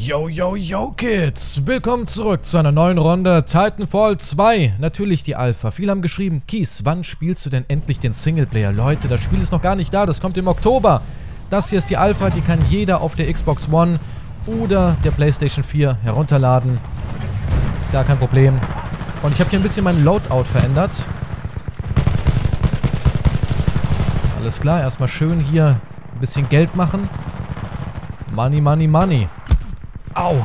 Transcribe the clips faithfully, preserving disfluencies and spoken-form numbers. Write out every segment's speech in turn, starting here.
Yo, yo, yo, Kids! Willkommen zurück zu einer neuen Runde Titanfall zwei. Natürlich die Alpha. Viele haben geschrieben, Kies, wann spielst du denn endlich den Singleplayer? Leute, das Spiel ist noch gar nicht da, das kommt im Oktober. Das hier ist die Alpha, die kann jeder auf der Xbox One oder der PlayStation vier herunterladen. Ist gar kein Problem. Und ich habe hier ein bisschen meinen Loadout verändert. Alles klar, erstmal schön hier ein bisschen Geld machen. Money, money, money. Au!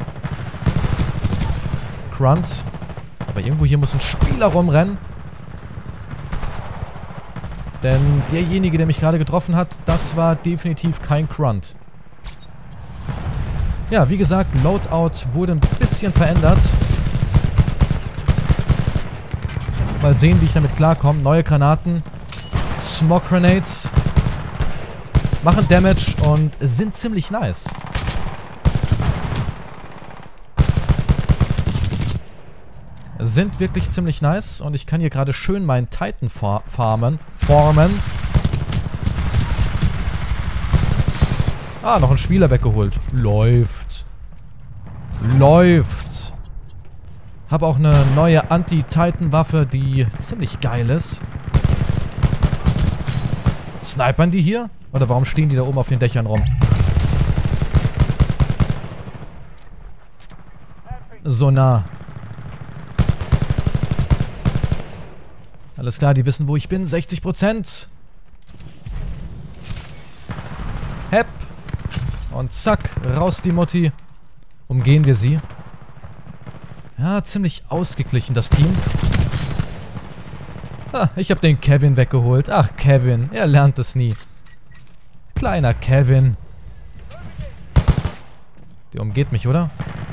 Grunt. Aber irgendwo hier muss ein Spieler rumrennen. Denn derjenige, der mich gerade getroffen hat, das war definitiv kein Grunt. Ja, wie gesagt, Loadout wurde ein bisschen verändert. Mal sehen, wie ich damit klarkomme. Neue Granaten. Smoke Grenades. Machen Damage und sind ziemlich nice. Sind wirklich ziemlich nice. Und ich kann hier gerade schön meinen Titan far farmen. Formen. Ah, noch ein Spieler weggeholt. Läuft. Läuft. Habe auch eine neue Anti-Titan-Waffe, die ziemlich geil ist. Snipern die hier? Oder warum stehen die da oben auf den Dächern rum? So nah. Alles klar, die wissen, wo ich bin. sechzig Prozent. Hepp. Und zack, raus die Mutti. Umgehen wir sie. Ja, ziemlich ausgeglichen, das Team. Ah, ich habe den Kevin weggeholt. Ach, Kevin, er lernt es nie. Kleiner Kevin. Der umgeht mich, oder?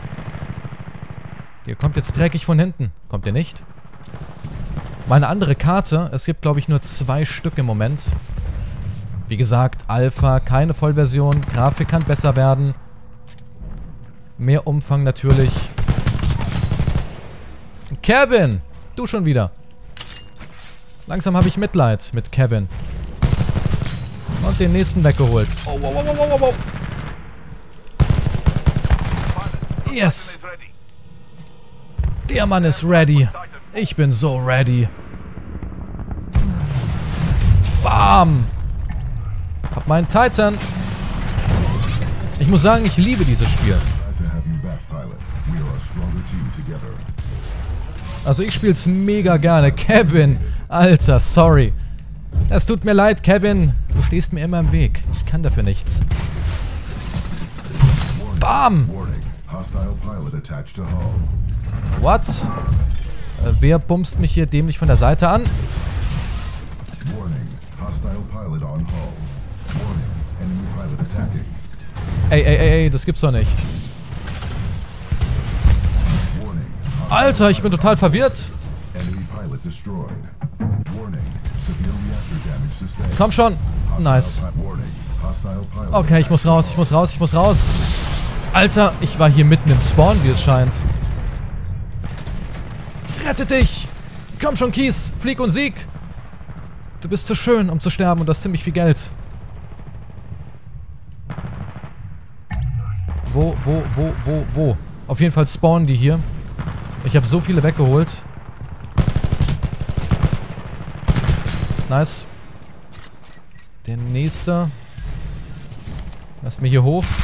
Der kommt jetzt dreckig von hinten. Kommt der nicht? Meine andere Karte. Es gibt, glaube ich, nur zwei Stück im Moment. Wie gesagt, Alpha, keine Vollversion. Grafik kann besser werden. Mehr Umfang natürlich. Kevin! Du schon wieder. Langsam habe ich Mitleid mit Kevin. Und den nächsten weggeholt. Oh, wow, wow, wow, wow, wow. Yes! Der Mann ist ready. Ich bin so ready. Bam! Hab meinen Titan. Ich muss sagen, ich liebe dieses Spiel. Also ich spiele es mega gerne. Kevin, Alter, sorry. Es tut mir leid, Kevin. Du stehst mir immer im Weg. Ich kann dafür nichts. Bam! What? Äh, wer bumst mich hier dämlich von der Seite an? Ey, ey, ey, ey, das gibt's doch nicht. Alter, ich bin total verwirrt. Komm schon. Nice. Okay, ich muss raus, ich muss raus, ich muss raus. Alter, ich war hier mitten im Spawn, wie es scheint. Rette dich! Komm schon, Kies! Flieg und sieg! Du bist zu schön, um zu sterben und du hast ziemlich viel Geld. Wo, wo, wo, wo, wo? Auf jeden Fall spawnen die hier. Ich habe so viele weggeholt. Nice. Der nächste. Lass mich hier hoch.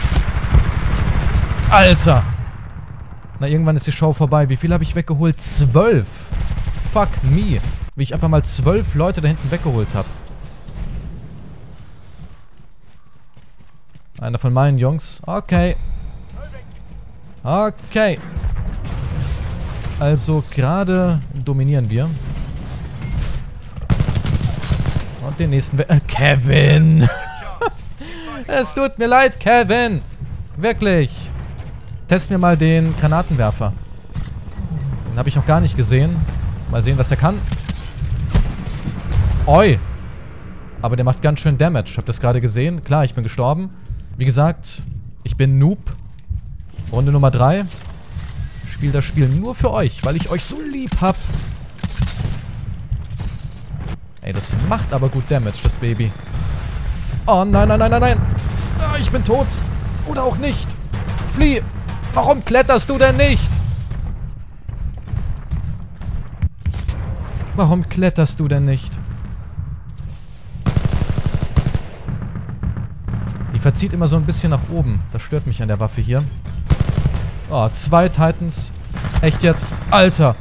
Alter! Na, irgendwann ist die Show vorbei. Wie viel habe ich weggeholt? Zwölf! Fuck me! Wie ich einfach mal zwölf Leute da hinten weggeholt habe. Einer von meinen Jungs. Okay. Okay. Also, gerade dominieren wir. Und den nächsten... We äh, Kevin! Es tut mir leid, Kevin! Wirklich! Testen wir mal den Granatenwerfer. Den habe ich noch gar nicht gesehen. Mal sehen, was der kann. Oi! Aber der macht ganz schön Damage. Habt ihr das gerade gesehen? Klar, ich bin gestorben. Wie gesagt, ich bin Noob. Runde Nummer drei. Ich spiele das Spiel nur für euch, weil ich euch so lieb hab. Ey, das macht aber gut Damage, das Baby. Oh, nein, nein, nein, nein, nein. Ah, ich bin tot. Oder auch nicht. Flieh! Warum kletterst du denn nicht? Warum kletterst du denn nicht? Die verzieht immer so ein bisschen nach oben. Das stört mich an der Waffe hier. Oh, zwei Titans. Echt jetzt? Alter!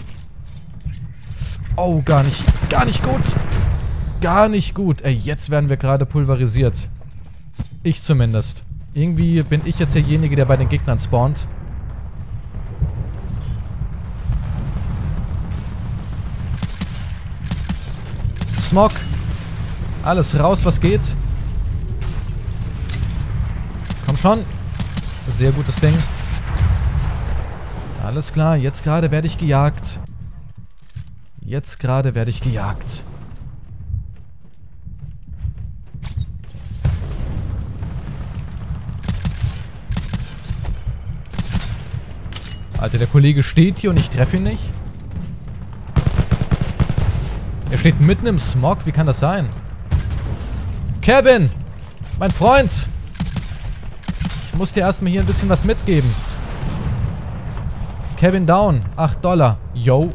Oh, gar nicht. Gar nicht gut. Gar nicht gut. Ey, jetzt werden wir gerade pulverisiert. Ich zumindest. Irgendwie bin ich jetzt derjenige, der bei den Gegnern spawnt. Smog. Alles raus, was geht. Komm schon. Sehr gutes Ding. Alles klar, jetzt gerade werde ich gejagt. Jetzt gerade werde ich gejagt. Alter, der Kollege steht hier und ich treffe ihn nicht. Er steht mitten im Smog. Wie kann das sein? Kevin! Mein Freund! Ich muss dir erstmal hier ein bisschen was mitgeben. Kevin down. acht Dollar. Yo.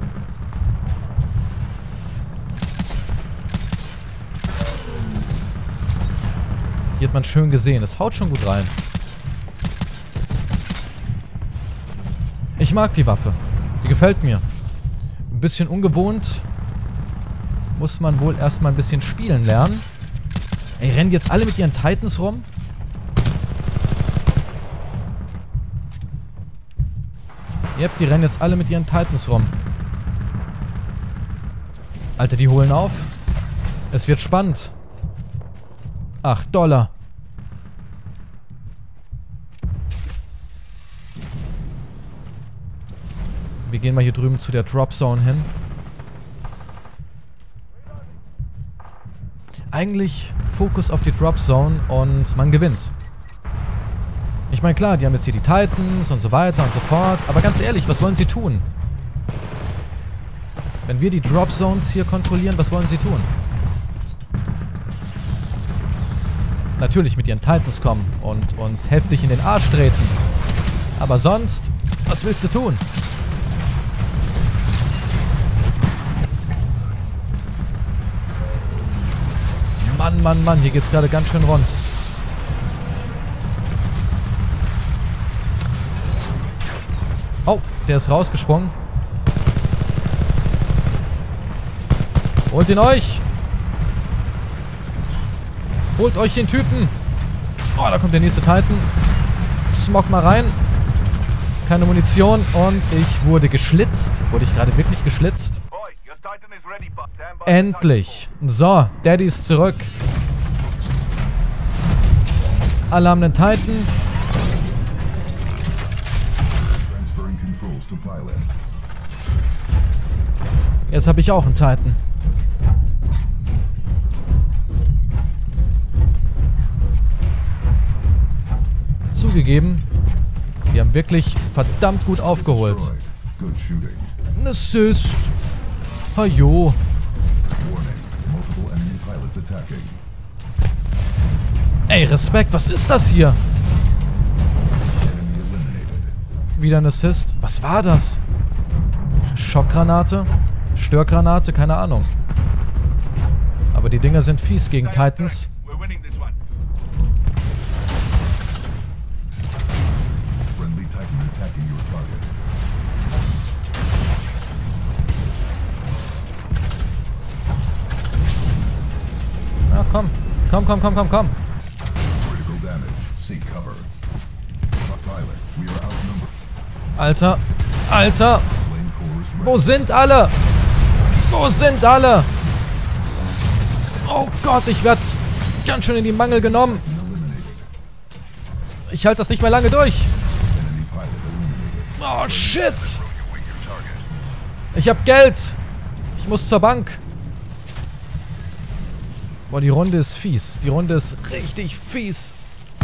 Hier hat man schön gesehen. Es haut schon gut rein. Ich mag die Waffe. Die gefällt mir. Ein bisschen ungewohnt. Muss man wohl erstmal ein bisschen spielen lernen. Ey, rennen jetzt alle mit ihren Titans rum? Yep, die rennen jetzt alle mit ihren Titans rum. Alter, die holen auf. Es wird spannend. acht Dollar. Wir gehen mal hier drüben zu der Drop Zone hin. Eigentlich Fokus auf die Drop Zone und man gewinnt. Ich meine, klar, die haben jetzt hier die Titans und so weiter und so fort. Aber ganz ehrlich, was wollen sie tun? Wenn wir die Drop Zones hier kontrollieren, was wollen sie tun? Natürlich mit ihren Titans kommen und uns heftig in den Arsch treten. Aber sonst, was willst du tun? Mann, Mann, Mann, hier geht's gerade ganz schön rund. Oh, der ist rausgesprungen. Holt ihn euch! Holt euch den Typen! Oh, da kommt der nächste Titan. Smog mal rein. Keine Munition und ich wurde geschlitzt. Wurde ich gerade wirklich geschlitzt? Endlich. So, Daddy ist zurück. Alle haben einen Titan. Jetzt habe ich auch einen Titan. Zugegeben, wir haben wirklich verdammt gut aufgeholt. Ein Assist. Hajo. Ey, Respekt, was ist das hier? Wieder ein Assist. Was war das? Schockgranate? Störgranate? Keine Ahnung. Aber die Dinger sind fies gegen Titans. Na komm. Komm, komm, komm, komm, komm. Alter. Alter. Wo sind alle? Wo sind alle? Oh Gott, ich werde ganz schön in die Mangel genommen. Ich halte das nicht mehr lange durch. Oh, shit. Ich habe Geld. Ich muss zur Bank. Boah, die Runde ist fies. Die Runde ist richtig fies.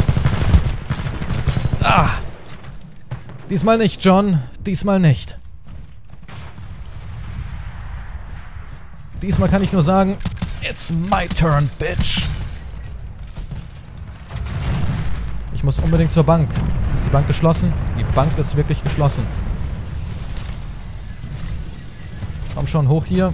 Ah. Diesmal nicht, John. Diesmal nicht. Diesmal kann ich nur sagen, it's my turn, bitch. Ich muss unbedingt zur Bank. Ist die Bank geschlossen? Die Bank ist wirklich geschlossen. Komm schon, hoch hier.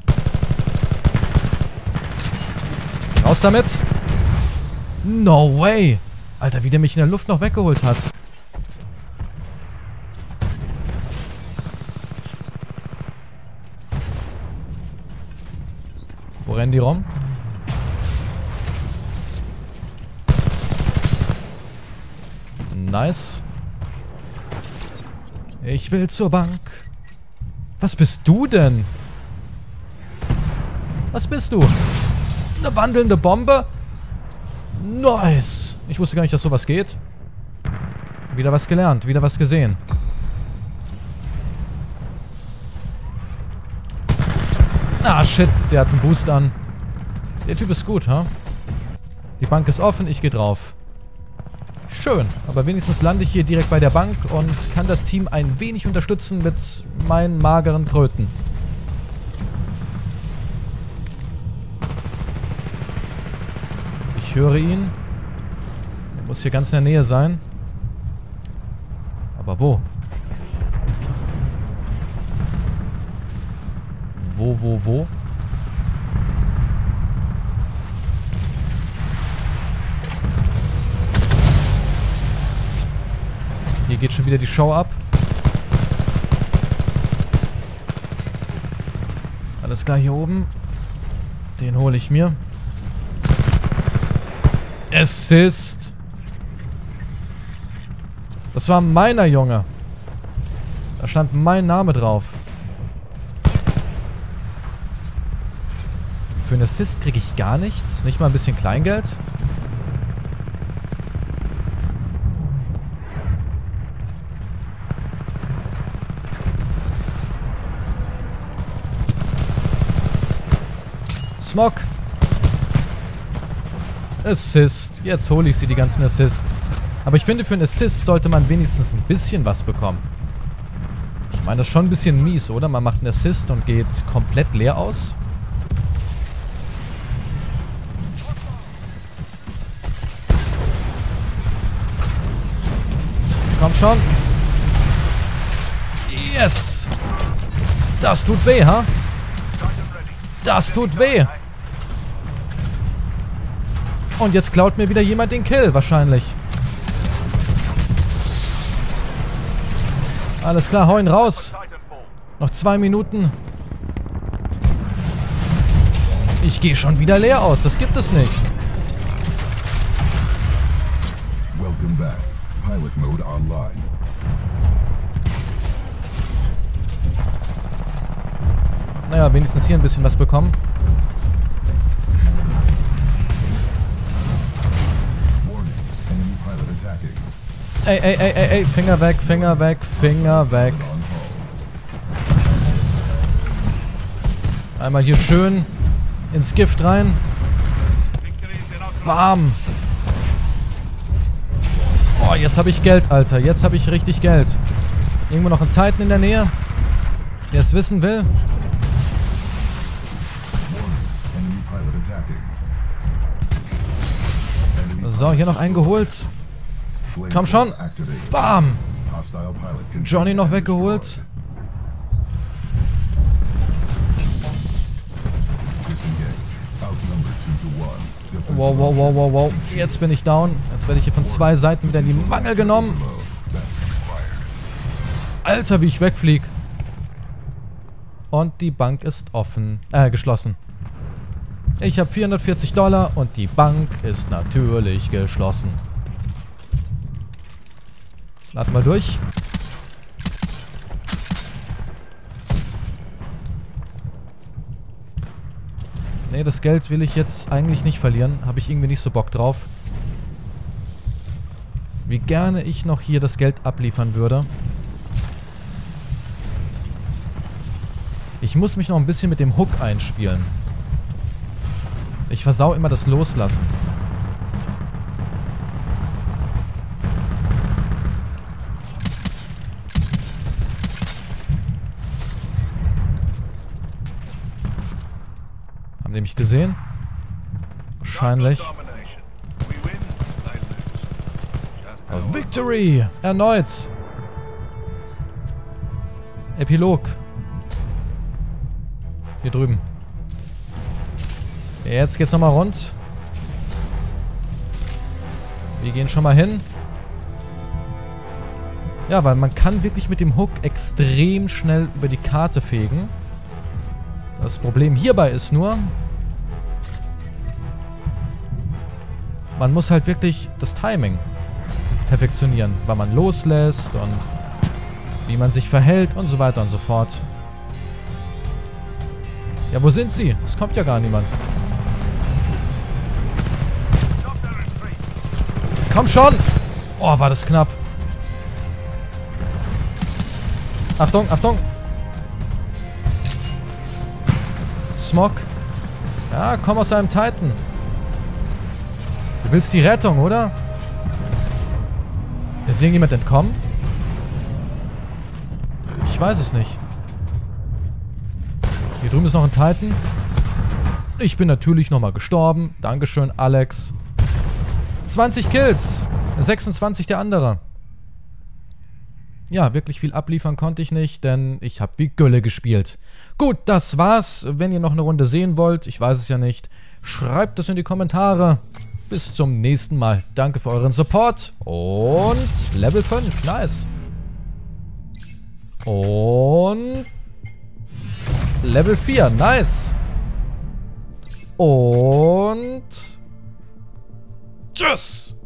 Raus damit. No way. Alter, wie der mich in der Luft noch weggeholt hat. Wo rennen die rum? Nice. Ich will zur Bank. Was bist du denn? Was bist du? Eine wandelnde Bombe? Nice. Ich wusste gar nicht, dass sowas geht. Wieder was gelernt, wieder was gesehen. Ah, shit. Der hat einen Boost an. Der Typ ist gut, ha? Die Bank ist offen, ich gehe drauf. Schön. Aber wenigstens lande ich hier direkt bei der Bank und kann das Team ein wenig unterstützen mit meinen mageren Kröten. Ich höre ihn. Er muss hier ganz in der Nähe sein. Aber wo? Wo, wo, wo? Hier geht schon wieder die Show ab. Alles klar, hier oben. Den hole ich mir. Assist. Das war meiner, Junge. Da stand mein Name drauf. Für einen Assist kriege ich gar nichts. Nicht mal ein bisschen Kleingeld. Smog. Assist. Jetzt hole ich sie, die ganzen Assists. Aber ich finde, für einen Assist sollte man wenigstens ein bisschen was bekommen. Ich meine, das ist schon ein bisschen mies, oder? Man macht einen Assist und geht komplett leer aus. Komm schon. Yes. Das tut weh, ha? Das tut weh. Und jetzt klaut mir wieder jemand den Kill, wahrscheinlich. Alles klar, hau ihn raus. Noch zwei Minuten. Ich gehe schon wieder leer aus, das gibt es nicht. Welcome back. Pilot mode online. Naja, wenigstens hier ein bisschen was bekommen. Ey, ey, ey, ey, ey, Finger weg, Finger weg, Finger weg. Einmal hier schön ins Gift rein. Bam. Oh, jetzt habe ich Geld, Alter. Jetzt habe ich richtig Geld. Irgendwo noch ein Titan in der Nähe, der es wissen will. So, hier noch einen geholt. Komm schon. Bam. Johnny noch weggeholt. Wow, wow, wow, wow, wow. Jetzt bin ich down. Jetzt werde ich hier von zwei Seiten wieder in die Mangel genommen. Alter, wie ich wegfliege. Und die Bank ist offen. Äh, geschlossen. Ich habe vierhundertvierzig Dollar und die Bank ist natürlich geschlossen. Laden wir durch. Nee, das Geld will ich jetzt eigentlich nicht verlieren. Habe ich irgendwie nicht so Bock drauf. Wie gerne ich noch hier das Geld abliefern würde. Ich muss mich noch ein bisschen mit dem Hook einspielen. Ich versau immer das Loslassen. Haben die mich gesehen? Wahrscheinlich. Victory! Erneut! Epilog. Hier drüben. Jetzt geht's nochmal rund. Wir gehen schon mal hin. Ja, weil man kann wirklich mit dem Hook extrem schnell über die Karte fegen. Das Problem hierbei ist nur, man muss halt wirklich das Timing perfektionieren, weil man loslässt und wie man sich verhält und so weiter und so fort. Ja, wo sind sie? Es kommt ja gar niemand. Komm schon! Oh, war das knapp. Achtung, Achtung! Smog. Ja, komm aus deinem Titan. Du willst die Rettung, oder? Ist irgendjemand entkommen? Ich weiß es nicht. Hier drüben ist noch ein Titan. Ich bin natürlich nochmal gestorben. Dankeschön, Alex. zwanzig Kills. sechsundzwanzig der andere. Ja, wirklich viel abliefern konnte ich nicht, denn ich habe wie Gülle gespielt. Gut, das war's. Wenn ihr noch eine Runde sehen wollt, ich weiß es ja nicht, schreibt es in die Kommentare. Bis zum nächsten Mal. Danke für euren Support und Level fünf. Nice. Und Level vier. Nice. Und tschüss.